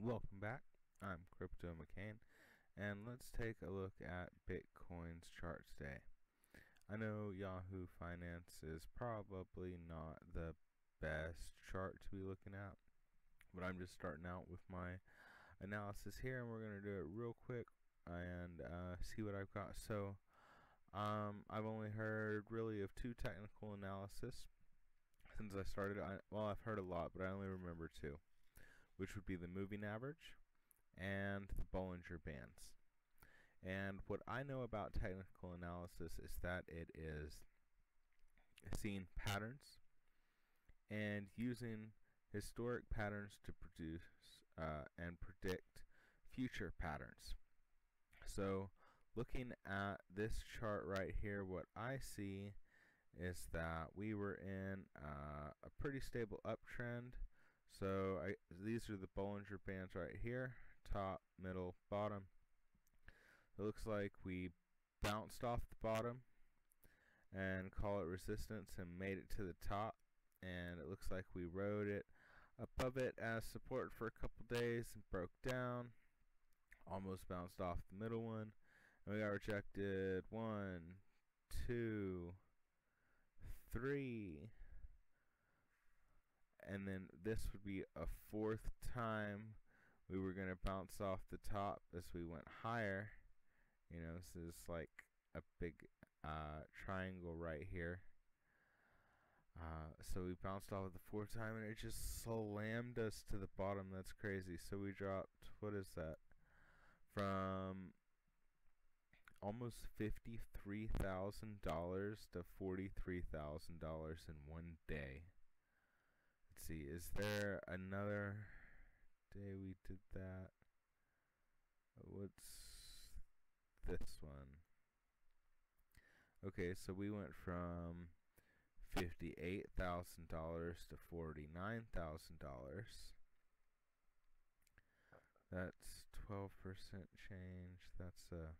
Welcome back. I'm Crypto McCain, and let's take a look at Bitcoin's chart today. I know Yahoo Finance is probably not the best chart to be looking at, but I'm just starting out with my analysis here, and we're going to do it real quick and see what I've got. So I've only heard really of two technical analysis since I started. Well, I've heard a lot, but I only remember two, which would be the moving average and the Bollinger Bands. And what I know about technical analysis is that it is seeing patterns and using historic patterns to produce and predict future patterns. So looking at this chart right here, what I see is that we were in a pretty stable uptrend. So these are the Bollinger Bands right here, top, middle, bottom. It looks like we bounced off the bottom and call it resistance and made it to the top, and it looks like we rode it above it as support for a couple days and broke down, almost bounced off the middle one, and we got rejected 1, 2, 3, and then this would be a fourth time we were going to bounce off the top as we went higher. You know, this is like a big triangle right here. So we bounced off the fourth time and it just slammed us to the bottom. That's crazy. So we dropped, what is that, from almost $53,000 to $43,000 in one day. Let's see, is there another day we did that? What's this one? Okay, so we went from $58,000 to $49,000. That's 12% change. That's a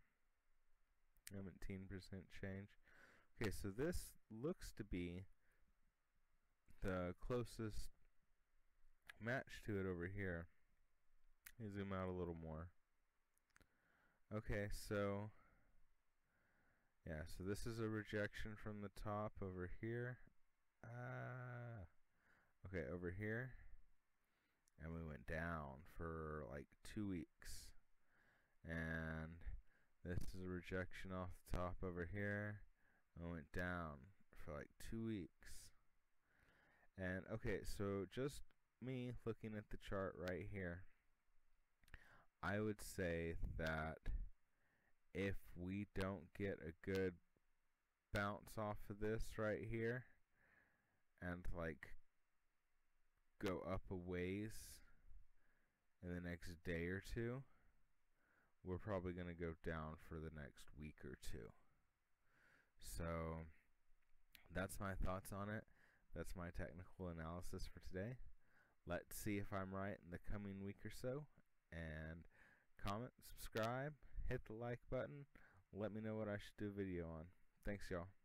17% change. Okay, so this looks to be the closest match to it over here. Let me zoom out a little more. Okay, so yeah, so this is a rejection from the top over here. Okay, over here, and we went down for like 2 weeks, and this is a rejection off the top over here, and we went down for like 2 weeks. And okay, so just me looking at the chart right here, I would say that if we don't get a good bounce off of this right here and like go up a ways in the next day or two, we're probably going to go down for the next week or two. So that's my thoughts on it. That's my technical analysis for today. Let's see if I'm right in the coming week or so. And comment, subscribe, hit the like button. Let me know what I should do a video on. Thanks, y'all.